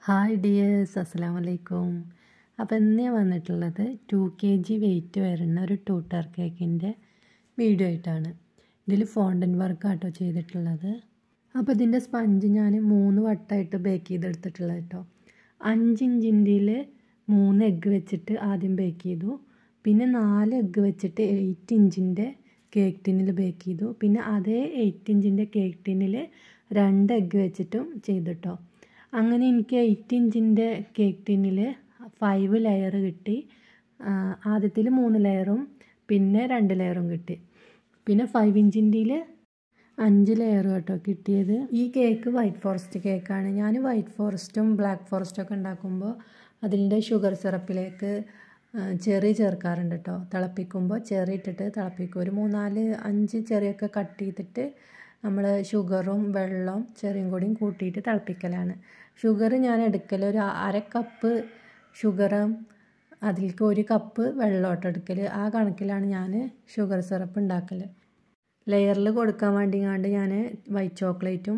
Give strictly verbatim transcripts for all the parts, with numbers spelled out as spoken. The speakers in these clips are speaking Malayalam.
ഹായ് ഡിയേഴ്സ്, അസ്സലാമു അലൈക്കും. അപ്പോൾ ഇന്ന് ഞാൻ വന്നിട്ടുള്ളത് ടു കെ ജി വെയിറ്റ് വരുന്ന ഒരു ടൂട്ടർ കേക്കിൻ്റെ വീഡിയോ ആയിട്ടാണ്. ഇതിൽ ഫോണ്ടൻ വർക്കാട്ടോ ചെയ്തിട്ടുള്ളത്. അപ്പോൾ ഇതിൻ്റെ സ്പഞ്ച് ഞാൻ മൂന്ന് വട്ടമായിട്ട് ബേക്ക് ചെയ്തെടുത്തിട്ടുള്ളത് കേട്ടോ. അഞ്ച് ഇഞ്ചിൻ്റെയിൽ മൂന്ന് എഗ്ഗ് വെച്ചിട്ട് ആദ്യം ബേക്ക് ചെയ്തു. പിന്നെ നാല് എഗ്ഗ് വെച്ചിട്ട് എയ്റ്റ് ഇഞ്ചിൻ്റെ കേക്ക് ടിന്നിൽ ബേക്ക് ചെയ്തു. പിന്നെ അതേ എയ്റ്റ് ഇഞ്ചിൻ്റെ കേക്ക് ടിന്നിൽ രണ്ട് എഗ്ഗ് വെച്ചിട്ടും ചെയ്തിട്ടോ. അങ്ങനെ എനിക്ക് എയ്റ്റ് ഇഞ്ചിൻ്റെ കേക്ക് ടിന്നിൽ ഫൈവ് ലെയർ കിട്ടി. ആദ്യത്തിൽ മൂന്ന് ലെയറും പിന്നെ രണ്ട് ലെയറും കിട്ടി. പിന്നെ ഫൈവ് ഇഞ്ചിൻ്റെയിൽ അഞ്ച് ലെയർ കേട്ടോ കിട്ടിയത്. ഈ കേക്ക് വൈറ്റ് ഫോറസ്റ്റ് കേക്കാണ്. ഞാൻ വൈറ്റ് ഫോറസ്റ്റും ബ്ലാക്ക് ഫോറസ്റ്റൊക്കെ ഉണ്ടാക്കുമ്പോൾ അതിൻ്റെ ഷുഗർ സിറപ്പിലേക്ക് ചെറി ചേർക്കാറുണ്ട് കേട്ടോ. തിളപ്പിക്കുമ്പോൾ ചെറി ഇട്ടിട്ട് തിളപ്പിക്കും. ഒരു മൂന്നാല് അഞ്ച് ചെറിയൊക്കെ കട്ട് ചെയ്തിട്ട് നമ്മൾ ഷുഗറും വെള്ളവും ചെറിയും കൂടിയും കൂട്ടിയിട്ട് തിളപ്പിക്കലാണ്. ഷുഗർ ഞാൻ എടുക്കൽ ഒരു അര കപ്പ് ഷുഗറും അതിലേക്ക് ഒരു കപ്പ് വെള്ളമോട്ട് എടുക്കൽ. ആ കണക്കിലാണ് ഞാൻ ഷുഗർ സിറപ്പ് ഉണ്ടാക്കൽ. ലെയറിൽ കൊടുക്കാൻ വേണ്ടിങ്ങാണ്ട് ഞാൻ വൈറ്റ് ചോക്ലേറ്റും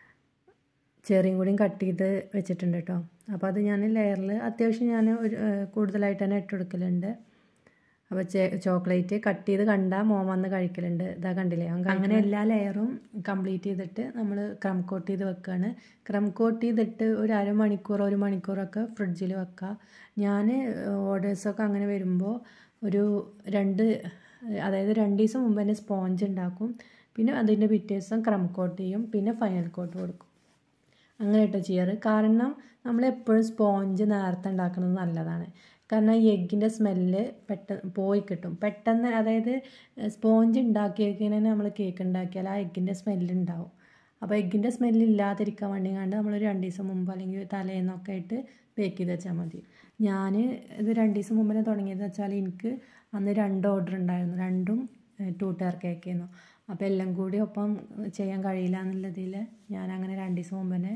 ചെറിയും കൂടിയും കട്ട് ചെയ്ത് വെച്ചിട്ടുണ്ട് കേട്ടോ. അപ്പോൾ അത് ഞാൻ ലെയറിൽ അത്യാവശ്യം ഞാൻ ഒരു കൂടുതലായിട്ട് തന്നെ ഇട്ട് കൊടുക്കലുണ്ട്. അപ്പോൾ ചേ ചോക്ലേറ്റ് കട്ട് ചെയ്ത് കണ്ടാൽ മോൻ വന്ന് കഴിക്കലുണ്ട്. ഇതാ കണ്ടില്ലേ, അങ്ങനെ എല്ലാ ലെയറും കംപ്ലീറ്റ് ചെയ്തിട്ട് നമ്മൾ ക്രം കോട്ട് ചെയ്ത് വെക്കുകയാണ്. ക്രം കോട്ട് ചെയ്തിട്ട് ഒരു അരമണിക്കൂർ ഒരു മണിക്കൂറൊക്കെ ഫ്രിഡ്ജിൽ വെക്കുക. ഞാൻ ഓർഡേഴ്സൊക്കെ അങ്ങനെ വരുമ്പോൾ ഒരു രണ്ട് അതായത് രണ്ട് ദിവസം മുമ്പ് തന്നെ സ്പോഞ്ച് ഉണ്ടാക്കും. പിന്നെ അതിൻ്റെ പിറ്റേ ദിവസം ക്രം കോട്ട് ചെയ്യും. പിന്നെ ഫൈനൽ കോട്ട് കൊടുക്കും. അങ്ങനെ കേട്ടോ ചെയ്യാറ്. കാരണം നമ്മളെപ്പോഴും സ്പോഞ്ച് നേരത്തെ ഉണ്ടാക്കുന്നത് നല്ലതാണ്. കാരണം ഈ എഗ്ഗിൻ്റെ സ്മെല്ല് പെട്ടെന്ന് പോയി കിട്ടും പെട്ടെന്ന്. അതായത് സ്പോഞ്ച് ഉണ്ടാക്കിയേക്കിന് നമ്മൾ കേക്ക് ഉണ്ടാക്കിയാൽ ആ എഗ്ഗിൻ്റെ സ്മെല്ല് ഉണ്ടാവും. അപ്പോൾ എഗ്ഗിൻ്റെ സ്മെല്ല് ഇല്ലാതിരിക്കാൻ വേണ്ടി കണ്ട് നമ്മൾ രണ്ട് ദിവസം മുമ്പ് അല്ലെങ്കിൽ തലേന്നൊക്കെ ആയിട്ട് ബേക്ക് ചെയ്ത് വെച്ചാൽ മതി. ഞാൻ ഇത് രണ്ട് ദിവസം മുമ്പ് തന്നെ തുടങ്ങിയത് വെച്ചാൽ എനിക്ക് അന്ന് രണ്ട് ഓർഡർ ഉണ്ടായിരുന്നു. രണ്ടും ടൂ ടയർ കേക്കായിരുന്നു. അപ്പോൾ എല്ലാം കൂടി ഒപ്പം ചെയ്യാൻ കഴിയില്ല എന്നുള്ളതിൽ ഞാൻ അങ്ങനെ രണ്ട് ദിവസം മുമ്പ് തന്നെ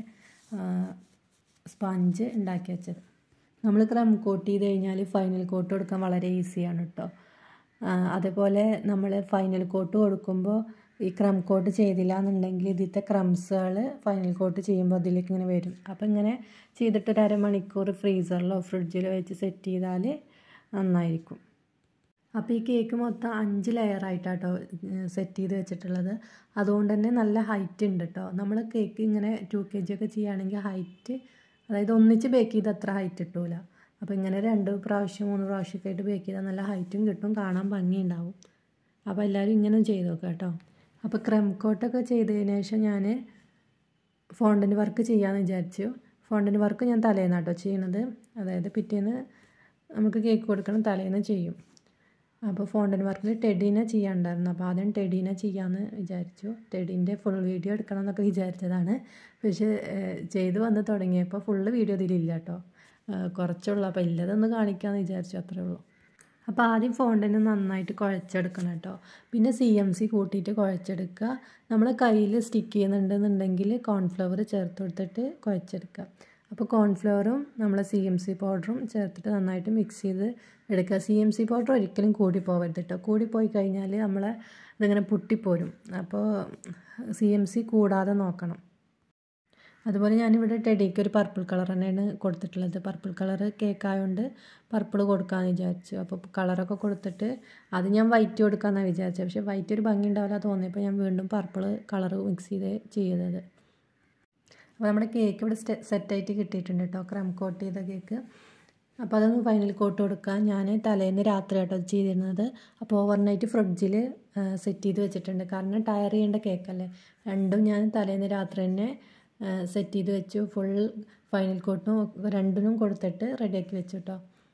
സ്പഞ്ച് ഉണ്ടാക്കി വെച്ചത്. നമ്മൾ ക്രം കോട്ട് ചെയ്ത് കഴിഞ്ഞാൽ ഫൈനൽ കോട്ട് കൊടുക്കാൻ വളരെ ഈസിയാണ് കേട്ടോ. അതേപോലെ നമ്മൾ ഫൈനൽ കോട്ട് കൊടുക്കുമ്പോൾ ഈ ക്രം കോട്ട് ചെയ്തില്ല എന്നുണ്ടെങ്കിൽ ഇതിലത്തെ ക്രംസുകൾ ഫൈനൽ കോട്ട് ചെയ്യുമ്പോൾ അതിലേക്ക് ഇങ്ങനെ വരും. അപ്പോൾ ഇങ്ങനെ ചെയ്തിട്ടൊരു അരമണിക്കൂർ ഫ്രീസറിലോ ഫ്രിഡ്ജിലോ വെച്ച് സെറ്റ് ചെയ്താൽ നന്നായിരിക്കും. അപ്പോൾ ഈ കേക്ക് മൊത്തം അഞ്ച് ലെയറായിട്ടാട്ടോ സെറ്റ് ചെയ്ത് വെച്ചിട്ടുള്ളത്. അതുകൊണ്ട് തന്നെ നല്ല ഹൈറ്റ് ഉണ്ട് കേട്ടോ. നമ്മൾ കേക്ക് ഇങ്ങനെ ടു കെ ജി ഒക്കെ ചെയ്യുകയാണെങ്കിൽ ഹൈറ്റ്, അതായത് ഒന്നിച്ച് ബേക്ക് ചെയ്ത് അത്ര ഹൈറ്റ് കിട്ടൂല. അപ്പോൾ ഇങ്ങനെ രണ്ട് പ്രാവശ്യം മൂന്ന് പ്രാവശ്യമൊക്കെ ആയിട്ട് ബേക്ക് ചെയ്താൽ നല്ല ഹൈറ്റും കിട്ടും, കാണാൻ ഭംഗിയുണ്ടാവും. അപ്പോൾ എല്ലാവരും ഇങ്ങനെ ചെയ്ത് നോക്കുക കേട്ടോ. അപ്പോൾ ക്രം കോട്ടൊക്കെ ചെയ്തതിന് ശേഷം ഞാൻ ഫോണ്ടൻ വർക്ക് ചെയ്യാമെന്ന് വിചാരിച്ചു. ഫോണ്ടൻ വർക്ക് ഞാൻ തലേന്ന് കേട്ടോ ചെയ്യണത്. അതായത് പിറ്റേന്ന് നമുക്ക് കേക്ക് കൊടുക്കണം, തലേന്ന് ചെയ്യും. അപ്പോൾ ഫോണ്ടൻ വർക്കിൽ ടെഡീനെ ചെയ്യാനുണ്ടായിരുന്നു. അപ്പോൾ ആദ്യം ടെഡീനെ ചെയ്യാമെന്ന് വിചാരിച്ചു. ടെഡീൻ്റെ ഫുൾ വീഡിയോ എടുക്കണം എന്നൊക്കെ വിചാരിച്ചതാണ്. പക്ഷേ ചെയ്ത് വന്ന് തുടങ്ങിയപ്പോൾ ഫുള്ള് വീഡിയോ ഇതിലില്ല കേട്ടോ. കുറച്ചുള്ളൂ. അപ്പോൾ ഇല്ലതൊന്ന് കാണിക്കാമെന്ന് വിചാരിച്ചു, അത്രേ ഉള്ളൂ. അപ്പോൾ ആദ്യം ഫോണ്ടന് നന്നായിട്ട് കുഴച്ചെടുക്കണം കേട്ടോ. പിന്നെ സി എം സി കൂട്ടിയിട്ട് കുഴച്ചെടുക്കുക. നമ്മൾ കയ്യിൽ സ്റ്റിക്ക് ചെയ്യുന്നുണ്ടെന്നുണ്ടെങ്കിൽ കോൺഫ്ലവർ ചേർത്ത് കൊടുത്തിട്ട് കുഴച്ചെടുക്കുക. അപ്പോൾ കോൺഫ്ലവറും നമ്മൾ സി എം സി പൗഡറും ചേർത്തിട്ട് നന്നായിട്ട് മിക്സ് ചെയ്ത് എടുക്കുക. സി എം സി പൗഡർ ഒരിക്കലും കൂടി പോകരുത് കേട്ടോ. കൂടിപ്പോയി കഴിഞ്ഞാൽ നമ്മളെ ഇതിങ്ങനെ പൊട്ടിപ്പോരും. അപ്പോൾ സി എം സി കൂടാതെ നോക്കണം. അതുപോലെ ഞാനിവിടെ ടെഡിക്ക് ഒരു പർപ്പിൾ കളർ തന്നെയാണ് കൊടുത്തിട്ടുള്ളത്. പർപ്പിൾ കളർ കേക്കായതുകൊണ്ട് പർപ്പിൾ കൊടുക്കാമെന്ന് വിചാരിച്ചു. അപ്പോൾ കളറൊക്കെ കൊടുത്തിട്ട് അത് ഞാൻ വൈറ്റ് കൊടുക്കാമെന്നാണ് വിചാരിച്ചത്. പക്ഷേ വൈറ്റ് ഒരു ഭംഗി ഉണ്ടാവില്ല തോന്നിയപ്പോൾ ഞാൻ വീണ്ടും പർപ്പിൾ കളർ മിക്സ് ചെയ്ത് ചെയ്തത്. അപ്പോൾ നമ്മുടെ കേക്ക് ഇവിടെ സെറ്റായിട്ട് കിട്ടിയിട്ടുണ്ട് കേട്ടോ, ക്രം കോട്ട് ചെയ്ത കേക്ക്. അപ്പോൾ അതൊന്ന് ഫൈനൽ കോട്ട് കൊടുക്കാൻ ഞാൻ തലേന്ന് രാത്രി ആട്ടോ ചെയ്തിരുന്നത്. അപ്പോൾ ഓവർനൈറ്റ് ഫ്രിഡ്ജിൽ സെറ്റ് ചെയ്ത് വെച്ചിട്ടുണ്ട്. കാരണം ടയർ ചെയ്യേണ്ട കേക്കല്ലേ. രണ്ടും ഞാൻ തലേന്ന് രാത്രി തന്നെ സെറ്റ് ചെയ്ത് വെച്ചു. ഫുൾ ഫൈനൽ കോട്ടും രണ്ടിനും കൊടുത്തിട്ട് റെഡിയാക്കി വെച്ചു കേട്ടോ.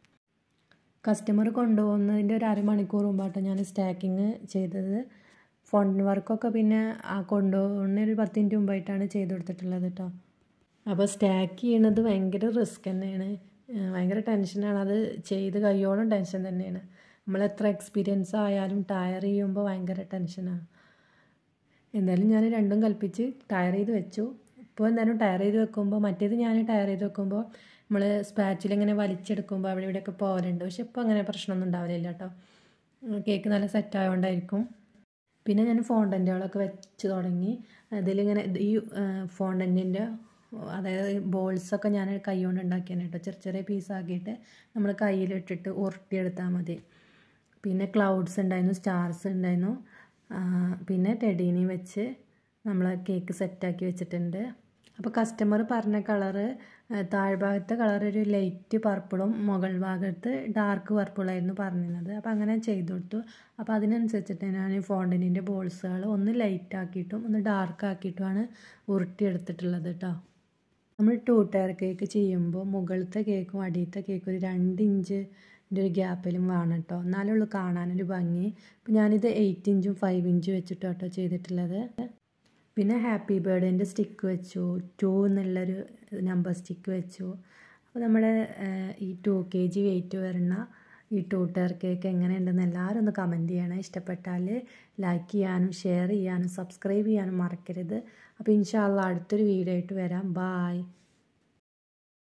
കസ്റ്റമർ കൊണ്ടുപോകുന്നതിൻ്റെ ഒരു അരമണിക്കൂർ മുമ്പാട്ടോ ഞാൻ സ്റ്റാക്കിങ് ചെയ്തത്. ഫോണ്ടൻ വർക്കൊക്കെ പിന്നെ ആ കൊണ്ടുപോകുന്ന ഒരു പത്ത് മിനിറ്റ് മുമ്പായിട്ടാണ് ചെയ്ത് കൊടുത്തിട്ടുള്ളത് കേട്ടോ. അപ്പോൾ സ്റ്റാക്ക് ചെയ്യണത് ഭയങ്കര റിസ്ക് തന്നെയാണ്, ഭയങ്കര ടെൻഷനാണ്. അത് ചെയ്ത് കഴിയോളം ടെൻഷൻ തന്നെയാണ്. നമ്മളെത്ര എക്സ്പീരിയൻസ് ആയാലും ടയർ ചെയ്യുമ്പോൾ ഭയങ്കര ടെൻഷനാണ്. എന്തായാലും ഞാൻ രണ്ടും കൽപ്പിച്ച് ടയർ ചെയ്ത് വെച്ചു. ഇപ്പോൾ എന്തായാലും ടയർ ചെയ്ത് വെക്കുമ്പോൾ, മറ്റേത് ഞാൻ ടയർ ചെയ്ത് വെക്കുമ്പോൾ നമ്മൾ സ്പാച്ചിലിങ്ങനെ വലിച്ചെടുക്കുമ്പോൾ അവിടെ ഇവിടെയൊക്കെ പോകലുണ്ട്. പക്ഷെ ഇപ്പോൾ അങ്ങനെ പ്രശ്നമൊന്നും ഉണ്ടാവില്ല കേട്ടോ. കേക്ക് നല്ല സെറ്റായതുകൊണ്ടായിരിക്കും. പിന്നെ ഞാൻ ഫോണ്ടൻറ്റുകളൊക്കെ വെച്ച് തുടങ്ങി. അതിലിങ്ങനെ ഈ ഫോണ്ടൻറ്റിൻ്റെ അതായത് ബോൾസൊക്കെ ഞാൻ കൈ കൊണ്ട് ഉണ്ടാക്കിയാണ് കേട്ടോ. ചെറിയ ചെറിയ പീസാക്കിയിട്ട് നമ്മൾ കയ്യിലിട്ടിട്ട് ഉരുട്ടിയെടുത്താൽ മതി. പിന്നെ ക്ലൗഡ്സ് ഉണ്ടായിരുന്നു, സ്റ്റാർസ് ഉണ്ടായിരുന്നു. പിന്നെ ടെഡീനെയും വെച്ച് നമ്മൾ കേക്ക് സെറ്റാക്കി വെച്ചിട്ടുണ്ട്. അപ്പോൾ കസ്റ്റമർ പറഞ്ഞ കളറ് താഴ്ഭാഗത്തെ കളർ ഒരു ലൈറ്റ് പർപ്പിളും മുകൾ ഭാഗത്ത് ഡാർക്ക് പർപ്പിളായിരുന്നു പറഞ്ഞിരുന്നത്. അപ്പോൾ അങ്ങനെ ചെയ്തു കൊടുത്തു. അപ്പോൾ അതിനനുസരിച്ചിട്ട് ഞാൻ ഫോണ്ടൻറ്റിൻ്റെ ബോൾസുകൾ ഒന്ന് ലൈറ്റ് ആക്കിയിട്ടും ഒന്ന് ഡാർക്ക് ആക്കിയിട്ടുമാണ് ഉരുട്ടിയെടുത്തിട്ടുള്ളത് കേട്ടോ. നമ്മൾ ടു ടയർ കേക്ക് ചെയ്യുമ്പോൾ മുകളിലത്തെ കേക്കും അടിയത്തെ കേക്കും ഒരു രണ്ട് ഇഞ്ചിൻ്റെ ഒരു ഗ്യാപ്പിലും വേണം കേട്ടോ, എന്നാലേ ഉള്ളൂ കാണാനൊരു ഭംഗി. അപ്പോൾ ഞാനിത് എയ്റ്റ് ഇഞ്ചും ഫൈവ് ഇഞ്ചും വെച്ചിട്ടോ കേട്ടോ ചെയ്തിട്ടുള്ളത്. പിന്നെ ഹാപ്പി ബർത്ത്ഡേൻ്റെ സ്റ്റിക്ക് വെച്ചു, ടു എന്നുള്ളൊരു നമ്പർ സ്റ്റിക്ക് വെച്ചു. അപ്പോൾ നമ്മുടെ ഈ ടു കെ ജി വെയിറ്റ് വരുന്ന ഈ ടു ടയർ കേക്ക് എങ്ങനെയുണ്ടെന്ന് എല്ലാവരും ഒന്ന് കമൻറ്റ് ചെയ്യണേ. ഇഷ്ടപ്പെട്ടാൽ ലൈക്ക് ചെയ്യാനും ഷെയർ ചെയ്യാനും സബ്സ്ക്രൈബ് ചെയ്യാനും മറക്കരുത്. അപ്പോൾ ഇൻഷാ അല്ലാഹ് അടുത്തൊരു വീഡിയോ ആയിട്ട് വരാം. ബായ്.